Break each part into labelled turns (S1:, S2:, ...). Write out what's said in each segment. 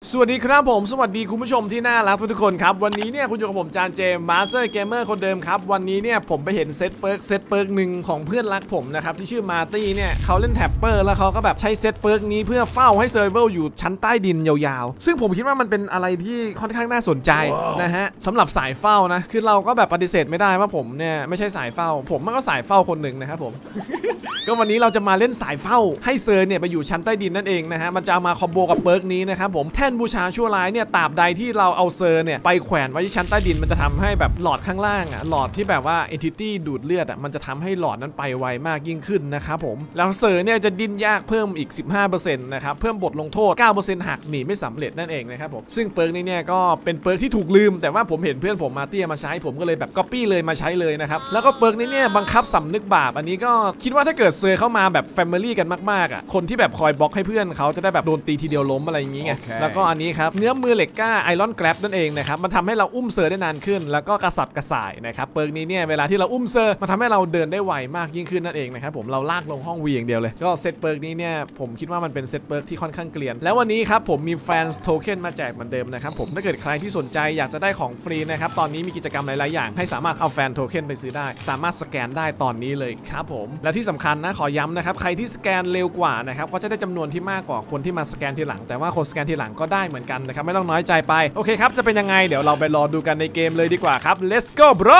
S1: สวัสดีครับผมสวัสดีคุณผู้ชมที่น่ารักทุกคนครับวันนี้เนี่ยคุณอยู่กับผมจานเจมมาสเตอร์เกมเมอร์คนเดิมครับวันนี้เนี่ยผมไปเห็นเซตเปิร์กหนึ่งของเพื่อนรักผมนะครับที่ชื่อมาร์ตี้เนี่ยเขาเล่นแท็ปเปอร์แล้วเขาก็แบบใช้เซตเปิร์กนี้เพื่อเฝ้าให้เซิร์ฟเวอร์อยู่ชั้นใต้ดินยาวๆซึ่งผมคิดว่ามันเป็นอะไรที่ค่อนข้างน่าสนใจนะฮะสำหรับสายเฝ้านะคือเราก็แบบปฏิเสธไม่ได้ว่าผมเนี่ยไม่ใช่สายเฝ้าผมมันก็สายเฝ้าคนหนึ่งนะครับผม ก็วันนี้เราจะมาเล่นสายเฝ้าให้เซอร์เนี่ยไปอยู่ชั้นใต้ดินนั่นเองนะฮะมันจะมาคอมโบกับเปิร์กนี้นะครับผมแท่นบูชาชั่วร้ายเนี่ยตราบใดที่เราเอาเซอร์เนี่ยไปแขวนไว้ที่ชั้นใต้ดินมันจะทำให้แบบหลอดข้างล่างอ่ะหลอดที่แบบว่าเอนทิตี้ดูดเลือดอ่ะมันจะทำให้หลอดนั้นไปไวมากยิ่งขึ้นนะครับผมแล้วเซอร์เนี่ยจะดิ้นยากเพิ่มอีก 15% นะครับเพิ่มบทลงโทษ 9% หักหนีไม่สำเร็จนั่นเองนะครับผมซึ่งเปิร์กนี้เนี่ยก็เป็นเปิร์กที่ถูกลืมแต่ว่าผมเห็นเพื่อนผมมาเตี้ยมาใช้ผมก็เลยแบบก๊อปปี้เลยมาใช้เลยนะครับแล้วก็เปิร์กนี้เนี่ยบังคับสำนึกบาปอันนี้ก็คิดว่าถ้าเกิดเซอร์เข้ามาแบบแฟมิลี่กันมากๆอ่ะคนที่แบบคอยบล็อกให้เพื่อนเขาจะได้แบบโดนตีทีเดียวล้มอะไรอย่างงี้ไง แล้วก็อันนี้ครับเนื้อมือเหล็กกล้าไอรอนแกร็บนั่นเองนะครับมันทำให้เราอุ้มเซอร์ได้นานขึ้นแล้วก็กระสับกระส่ายนะครับเปิร์กนี้เนี่ยเวลาที่เราอุ้มเซอร์มันทำให้เราเดินได้ไวมากยิ่งขึ้นนั่นเองนะครับผมเราลากลงห้องวีอย่างเดียวเลยก็เซตเปิร์กนี้เนี่ยผมคิดว่ามันเป็นเซตเปิร์กที่ค่อนข้างเกลียนแล้ววันนี้ครับผมมีแฟนโทเค็นมาแจกเหมือนเดิมนะครับผมถ้าเกิดใครที่สนใจอยากจะได้ของฟรีนะครับตอนนี้มีกิจกรรมหลายๆอย่างให้สามารถเอาแฟนโทเค็นไปซื้อได้สามารถสแกนได้ตอนนี้เลยครับผมและที่สำคัญนะขอย้ำนะครับใครที่สแกนเร็วกว่านะครับก็จะได้จำนวนที่มากกว่าคนที่มาสแกนทีหลังแต่ว่าคนสแกนทีหลังก็ได้เหมือนกันนะครับไม่ต้องน้อยใจไปโอเคครับจะเป็นยังไงเดี๋ยวเราไปรอดูกันในเกมเลยดีกว่าครับ let's go bro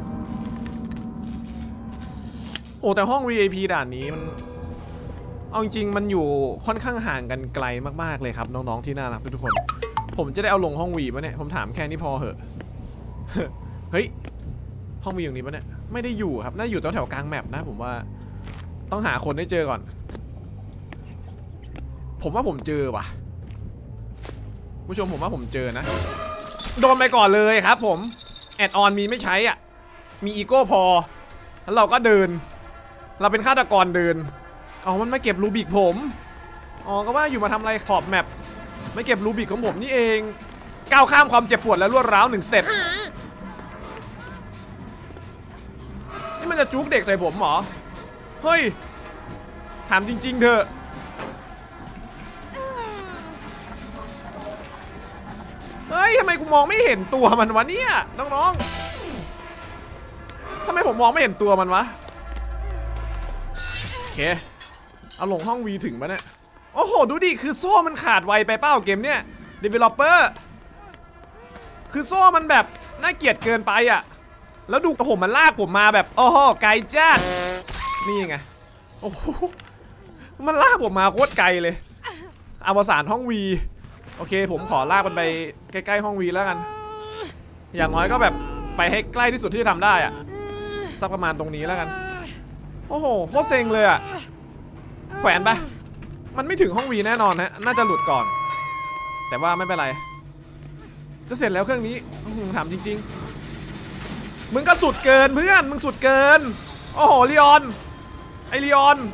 S1: โอ้แต่ห้อง VIP ด่านนี้มันเอาจริงๆมันอยู่ค่อนข้างห่างกันไกลมากๆเลยครับน้องๆที่น่ารักทุกคนผมจะได้เอาลงห้อง V ป่ะเนี่ยผมถามแค่นี้พอเหอะ เฮ้ยห้อง V อย่างนี้ป่ะเนี่ยไม่ได้อยู่ครับน่าอยู่แถวกลางแมปนะผมว่าต้องหาคนให้เจอก่อนผมว่าผมเจอว่ะผู้ชมผมว่าผมเจอนะโดนไปก่อนเลยครับผมแอดออนมีไม่ใช้อ่ะมีอีโก้พอแล้วเราก็เดินเราเป็นฆาตกรเดินอ๋อมันมาเก็บรูบิกผมอ๋อก็ว่าอยู่มาทำอะไรขอบแมปไม่เก็บรูบิกของผมนี่เองก้าวข้ามความเจ็บปวดและรวดร้าว1 สเต็ปนี่มันจะจุกเด็กใส่ผมเหรอเฮ้ยถามจริงๆเถอะเฮ้ยทำไมกูมองไม่เห็นตัวมันวะเนี่ยน้องๆทำไมผมมองไม่เห็นตัวมันวะโอเคเอาลงห้อง V ถึงปะเนี่ยโอ้โหดูดิคือโซ่มันขาดไวไปเป้าเกมเนี่ย Developer คือโซ่มันแบบน่าเกลียดเกินไปอ่ะแล้วดูโอ้โหมันลากผมมาแบบโอ้โหไกลจ้านี่ไงโอ้โหมันลากผมมาโคตรไกลเลยอวสานห้อง Vโอเคผมขอลากมันไปใกล้ๆห้อง V แล้วกันอย่างน้อยก็แบบไปให้ใกล้ที่สุดที่จะทำได้อะสักประมาณตรงนี้แล้วกันโอ้โหโคตรเซ็งเลยอะแขวนไปมันไม่ถึงห้อง V แน่นอนนะน่าจะหลุดก่อนแต่ว่าไม่เป็นไรจะเสร็จแล้วเครื่องนี้ถามจริงๆมึงก็สุดเกินเพื่อนมึงสุดเกินโอ้โหลีออนไอลีออน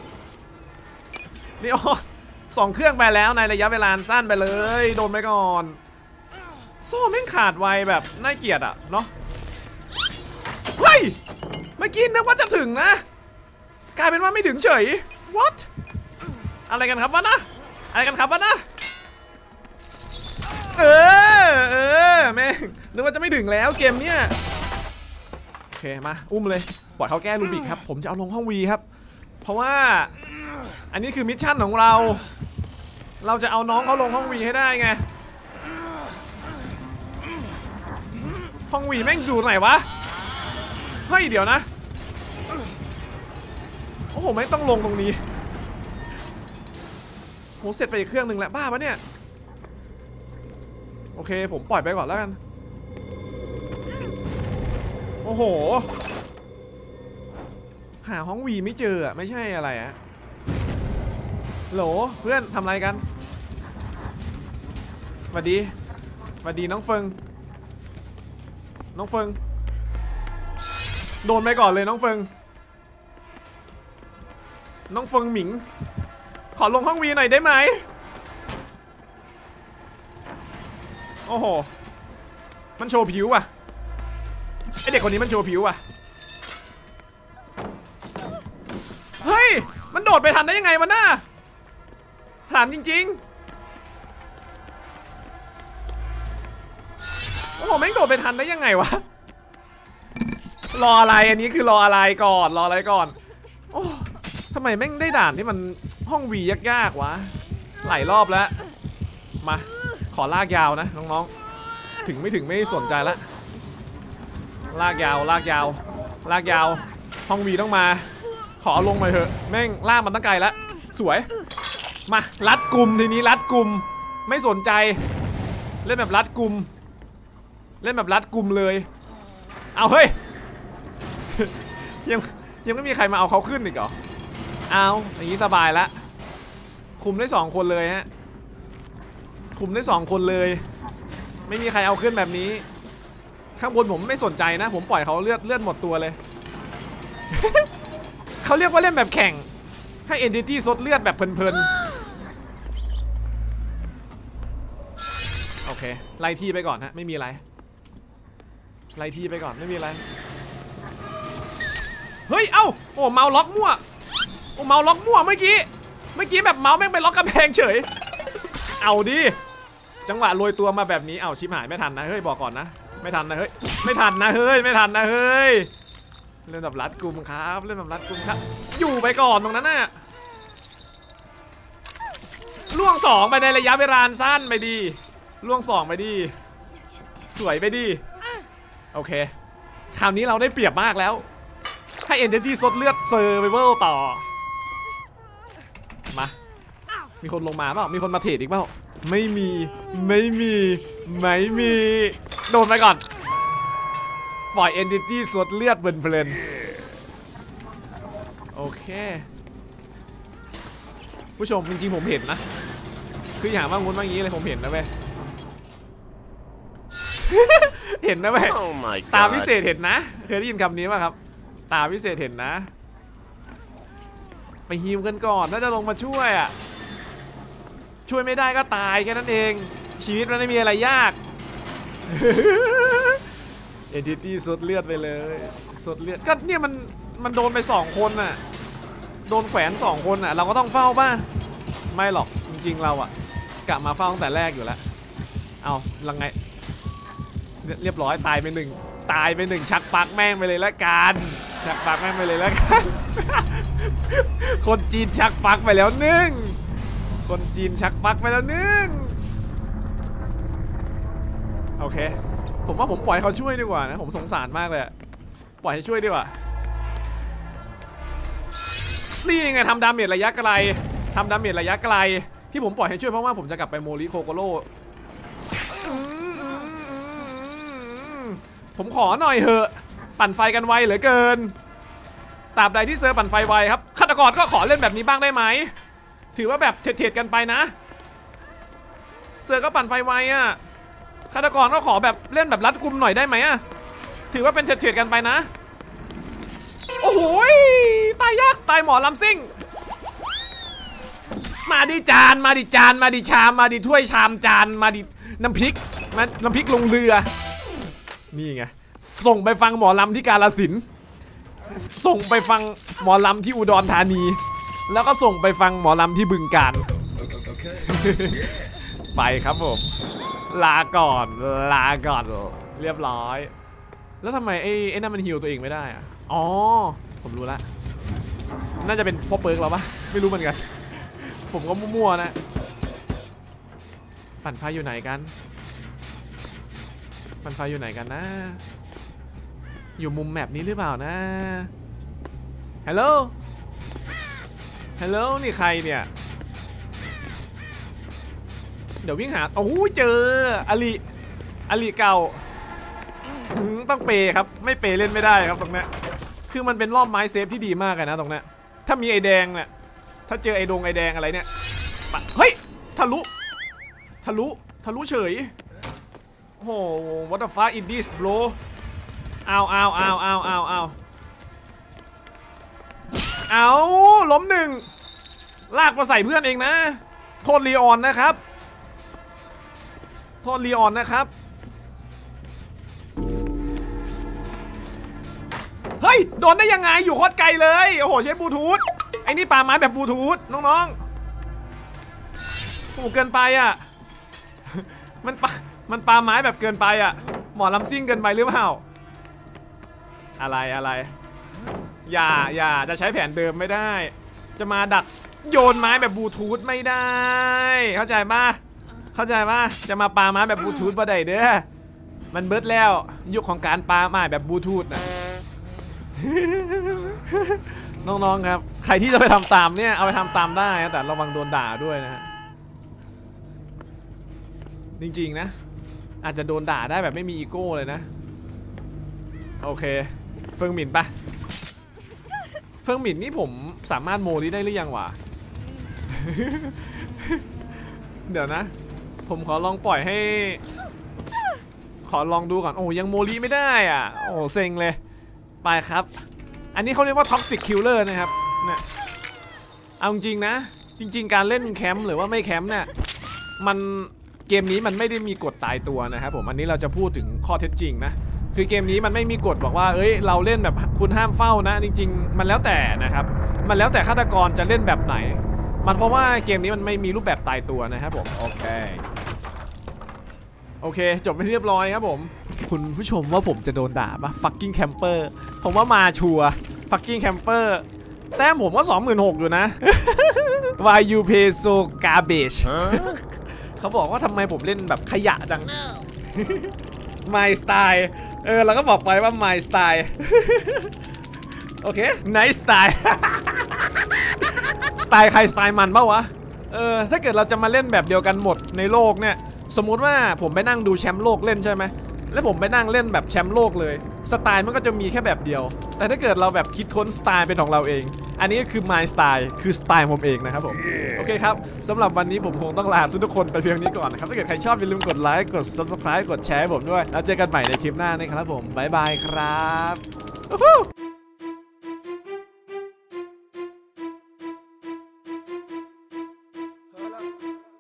S1: 2 เครื่องไปแล้วในระยะเวลาสั้นไปเลยโดนไปก่อนโซ่แม่งขาดไวแบบน่าเกลียดอะเนาะเฮ้ยเมื่อกี้นึกว่าจะถึงนะกลายเป็นว่าไม่ถึงเฉย what อะไรกันครับวะนะอะไรกันครับวะนะแม่งนึกว่าจะไม่ถึงแล้วเกมเนี้ยโอเคมาอุ้มเลยปล่อยเขาแก้รูบิกครับผมจะเอาลงห้อง V ครับเพราะว่าอันนี้คือมิชชั่นของเราจะเอาน้องเขาลงห้อง V ให้ได้ไงห้อง V แม่งอยู่ไหนวะเฮ้ยเดี๋ยวนะโอ้โหไม่ต้องลงตรงนี้โหเสร็จไปอีกเครื่องหนึ่งแล้วบ้าปะเนี่ยโอเคผมปล่อยไปก่อนแล้วกันโอ้โหหาห้อง V ไม่เจออะไม่ใช่อะไรอะโหลเพื่อนทำอะไรกันสวัสดีน้องเฟิงโดนไปก่อนเลยน้องเฟิงหมิงขอลงห้อง V หน่อยได้ไหมโอ้โหมันโชว์ผิวว่ะไอเด็กคนนี้มันโชว์ผิวว่ะเฮ้ยมันโดดไปทันได้ยังไงวะน่าถามจริงๆโอ้โหแม่งโดดไปทันได้ยังไงวะรออะไรอันนี้คือรออะไรก่อนรออะไรก่อนโอ้ทำไมแม่งได้ด่านที่มันห้องวียากๆวะหลายรอบแล้วมาขอลากยาวนะน้องๆถึงไม่ถึงไม่สนใจละลากยาวลากยาวลากยาวห้องวีต้องมาขอลงมาเถอะแม่งลากมันตั้งไกลแล้วสวยมารัดกลุ่มทีนี้รัดกลุ่มไม่สนใจเล่นแบบรัดกลุ่มเล่นแบบรัดกลุ่มเลยเอาเฮ้ยยังไม่มีใครมาเอาเขาขึ้นอีกเหรอเอาอย่างนี้สบายละคุมได้2คนเลยฮะคุมได้2คนเลยไม่มีใครเอาขึ้นแบบนี้ข้างบนผมไม่สนใจนะผมปล่อยเขาเลือดหมดตัวเลย เขาเรียกว่าเล่นแบบแข่งให้ Entity ซดเลือดแบบเพลินๆโอเคไล่ที่ไปก่อนฮะไม่มีอะไรไล่ที่ไปก่อนไม่มีอะไรเฮ้ยเอ้าโอ้เมาล็อกมั่วโอ้เมาล็อกมั่วเมื่อกี้แบบเมาส์แม่งไปล็อกกระแพงเฉยเอาดิจังหวะโรยตัวมาแบบนี้เอาชิบหายไม่ทันนะเฮ้ยบอกก่อนนะไม่ทันนะเฮ้ยไม่ทันนะเฮ้ยไม่ทันนะเฮ้ยเล่นแบบรัดกุมครับเล่นแบบรัดกุมครับอยู่ไปก่อนตรงนั้นน่ะล่วง2ไปในระยะเวลาสั้นไปดีล่วง2ไปดีสวยไปดีโอเคคราวนี้เราได้เปรียบมากแล้วให้เอ็นเดนตี้ซดเลือดเซอร์ไวเวลต่อมามีคนลงมาเปล่ามีคนมาเทรดอีกเปล่าไม่มีโดนไปก่อนปล่อยเอ็นเดนตี้ซดเลือดเพลินโอเคผู้ชมจริงๆผมเห็นนะคืออย่างว่างุ้นว่างงี้เลยผมเห็นนะเว้ย เห็นนะเว้ย ตาพิเศษเห็นนะเคยได้ยินคำนี้ป่ะครับตาพิเศษเห็นนะไปฮีมกันก่อนน่าจะลงมาช่วยอ่ะช่วยไม่ได้ก็ตายแค่นั้นเองชีวิตมันไม่มีอะไรยาก เอดิตี้สดเลือดไปเลยสดเลือดก็เนี่ยมันโดนไป2คนน่ะโดนแขวน2คนน่ะเราก็ต้องเฝ้าป่ะไม่หรอกจริงๆเราอ่ะกะมาเฝ้าตั้งแต่แรกอยู่แล้วเอาลังไงเรียบร้อยตายไป1ชักปลั๊กแม่งไปเลยละกันชักปลั๊กแม่งไปเลยละกันคนจีนชักปลั๊กไปแล้ว1คนจีนชักปลั๊กไปแล้ว1โอเคผมว่าผมปล่อยเขาช่วยดีกว่านะผมสงสารมากเลยปล่อยให้ช่วยดีกว่านี่ไงทำดาเมจระยะไกลที่ผมปล่อยให้ช่วยเพราะว่าผมจะกลับไปโมริโคโกโร่ผมขอหน่อยเหอะปั่นไฟกันไวเหลือเกินตราบใดที่เซอร์ปั่นไฟไวครับฆาตกรก็ขอเล่นแบบนี้บ้างได้ไหมถือว่าแบบเถียดกันไปนะเซอร์ก็ปั่นไฟไวอ่ะฆาตกรก็ขอแบบเล่นแบบรัดกุมหน่อยได้ไหมอ่ะถือว่าเป็นเถียดกันไปนะโอ้โหตายยากสไตล์หมอลำซิ่งมาดิจานมาดิชามมาดิถ้วยชามจานมาดิน้ำพริกลงเรือนี่ไงส่งไปฟังหมอลำที่กาฬสินธุ์ส่งไปฟังหมอลำที่อุดรธานีแล้วก็ส่งไปฟังหมอลำที่บึงกาฬ ไปครับผมลาก่อนเรียบร้อยแล้วทำไมไอ้นั่นมันฮีลตัวเองไม่ได้อะอ๋อผมรู้ละน่าจะเป็นเพราะเปิร์กเราปะไม่รู้เหมือนกันผมก็มั่วๆนะปั่นไฟอยู่ไหนกันนะอยู่มุมแมปนี้หรือเปล่านะฮัลโหลนี่ใครเนี่ยเดี๋ยววิ่งหาโอ้ยเจออลิเก่าต้องเปย์ครับไม่เปย์เล่นไม่ได้ครับตรงนี้คือมันเป็นรอบไม้เซฟที่ดีมากเลยนะตรงนี้ถ้ามีไอแดงเนี่ยถ้าเจอไอแดงอะไรเนี่ยเฮ้ยทะลุเฉยโอ้โห what the fuck is this bro เอาล้ม1ลากมาใส่เพื่อนเองนะโทษลีออนนะครับเฮ้ยโดนได้ยังไงอยู่โคตรไกลเลยโอ้โหใช้บลูทูธไอ้นี่ปาไม้แบบบลูทูธน้องๆโอ้เกินไปอ่ะมันปาไม้แบบเกินไปอ่ะหมอลำซิ่งเกินไปหรือเปล่าอะไรอย่าจะใช้แผนเดิมไม่ได้จะมาดักโยนไม้แบบบลูทูธไม่ได้เข้าใจป่ะจะมาปาไม้แบบบลูทูธบ่ได้เด้อมันเบิดแล้วยุคของการปาไม้แบบบลูทูธนะน้องๆครับใครที่จะไปทำตามเนี่ยเอาไปทำตามได้แต่ระวังโดนด่าด้วยนะจริงๆนะอาจจะโดนด่าได้แบบไม่มีอีโก้เลยนะโอเคเฟิงหมินปะเฟิงหมินนี่ผมสามารถโมลีได้หรือยังวะ เดี๋ยวนะผมขอลองปล่อยให้ขอลองดูก่อนโอ้ยังโมลีไม่ได้อ่ะโอ้เซ็งเลยไปครับอันนี้เขาเรียกว่า Toxic Killer นะครับเนี่ยเอาจริงนะจริงๆการเล่นแคมป์หรือว่าไม่แคมป์เนี่ยมันเกมนี้มันไม่ได้มีกฎตายตัวนะครับผมอันนี้เราจะพูดถึงข้อเท็จจริงนะคือเกมนี้มันไม่มีกฎบอกว่าเอ้ยเราเล่นแบบคุณห้ามเฝ้านะจริงๆมันแล้วแต่นะครับมันแล้วแต่ฆาตกรจะเล่นแบบไหนมันเพราะว่าเกมนี้มันไม่มีรูปแบบตายตัวนะครับผมโอเคจบไปเรียบร้อยครับผมคุณผู้ชมว่าผมจะโดนด่าปะ fucking camper ผมว่ามาชัวร์ fucking camper แต้มผมก็26,000อยู่นะ Why you pay so garbage เขาบอกว่าทำไมผมเล่นแบบขยะจัง My style เราก็บอกไปว่า my style โอเค nice style สไตล์ใครสไตล์มันปะวะถ้าเกิดเราจะมาเล่นแบบเดียวกันหมดในโลกเนี่ยสมมุติว่าผมไปนั่งดูแชมป์โลกเล่นใช่ไหมแล้วผมไปนั่งเล่นแบบแชมป์โลกเลยสไตล์มันก็จะมีแค่แบบเดียวแต่ถ้าเกิดเราแบบคิดค้นสไตล์เป็นของเราเองอันนี้ก็คือ my style คือสไตล์ผมเองนะครับผมโอเคครับสำหรับวันนี้ผมคงต้องลาทุกคนไปเพียงนี้ก่อนนะครับถ้าเกิดใครชอบอย่าลืมกดไลค์กด subscribe กดแชร์ให้ผมด้วยแล้วเจอกันใหม่ในคลิปหน้านะครับผมบ๊ายบายครับ